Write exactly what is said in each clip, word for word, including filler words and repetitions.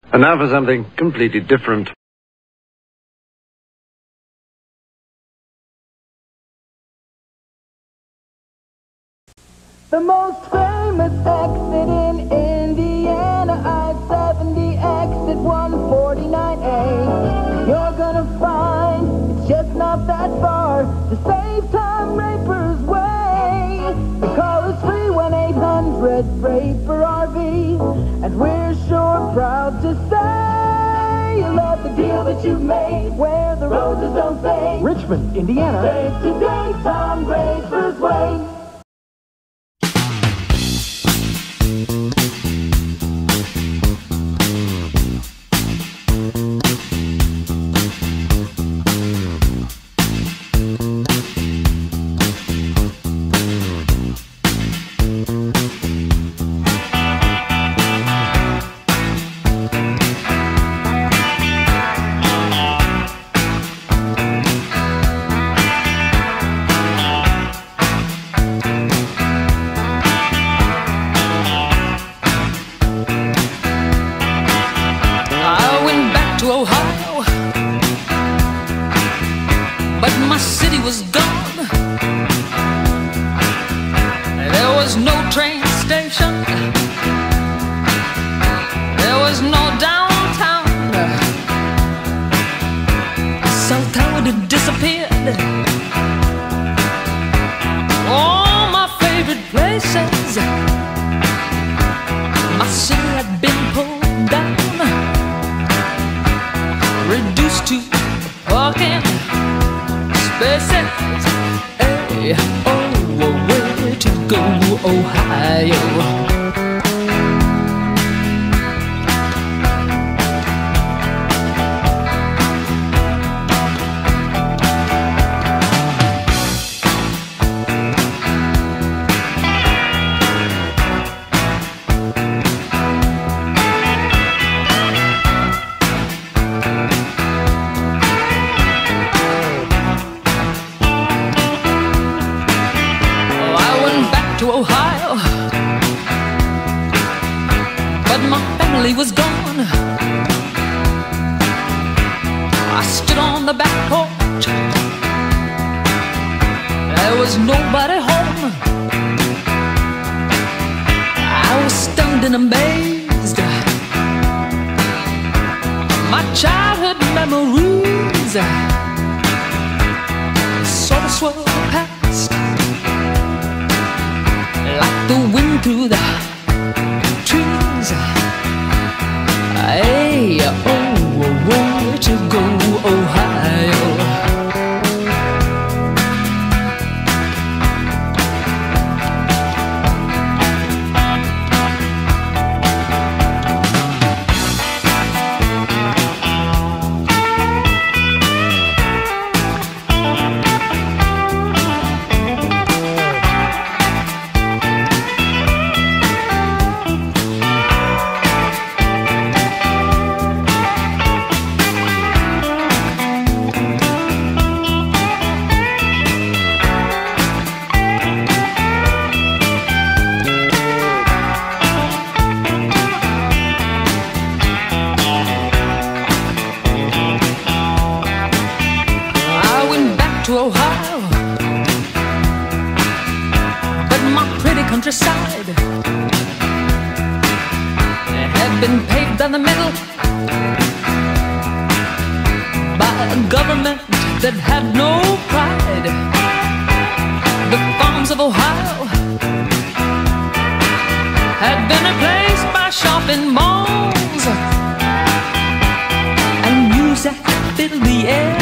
And now for something completely different. The most famous exit in Indiana, I seventy exit one forty-nine A. You're gonna find it's just not that far to save time Raper's Way. The call is free, one eight hundred Raper R V. And we're sure proud to say you love the deal that you've made, where the roses don't fade. Richmond, Indiana. Save today, Tom Raper's Way. Ohio, but my city was gone. There was no train station, there was no downtown. Cell tower had disappeared. All my favorite places, my city had been pulled down, reduced to parking spaces. Hey, oh, where to go, Ohio? To Ohio, but my family was gone. I stood on the back porch, there was nobody home. I was stunned and amazed. My childhood memories sort of swirled past like the wind through the trees. Hey, oh, where to go, Ohio? To Ohio, but my pretty countryside had been paved down the middle by a government that had no pride. The farms of Ohio had been replaced by shopping malls, and music filled the air.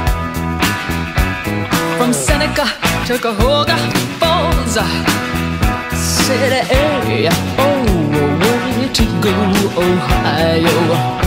From Seneca to Cuyahoga Falls, city, hey, oh, where to go, Ohio?